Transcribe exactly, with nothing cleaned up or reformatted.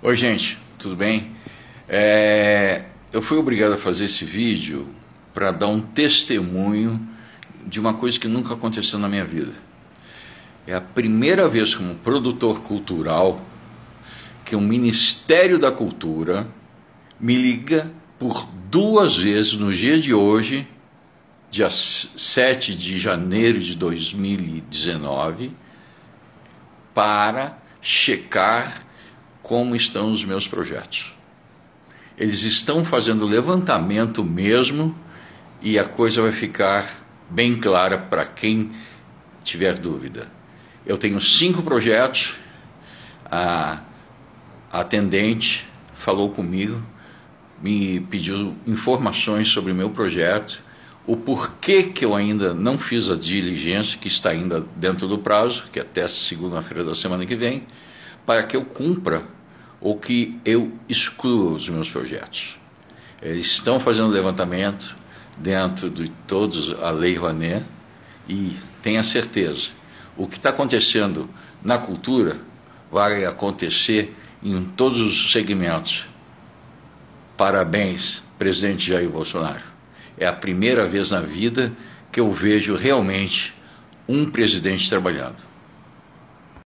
Oi gente, tudo bem? É, eu fui obrigado a fazer esse vídeo para dar um testemunho de uma coisa que nunca aconteceu na minha vida. É a primeira vez como produtor cultural que o Ministério da Cultura me liga por duas vezes no dia de hoje, dia sete de janeiro de dois mil e dezenove, para checar como estão os meus projetos. Eles estão fazendo levantamento mesmo e a coisa vai ficar bem clara para quem tiver dúvida. Eu tenho cinco projetos, a atendente falou comigo, me pediu informações sobre o meu projeto, o porquê que eu ainda não fiz a diligência, que está ainda dentro do prazo, que é até segunda-feira da semana que vem, para que eu cumpra ou que eu exclua os meus projetos. Eles estão fazendo levantamento dentro de todos a Lei Rouanet e tenha certeza, o que está acontecendo na cultura vai acontecer em todos os segmentos. Parabéns, presidente Jair Bolsonaro. É a primeira vez na vida que eu vejo realmente um presidente trabalhando.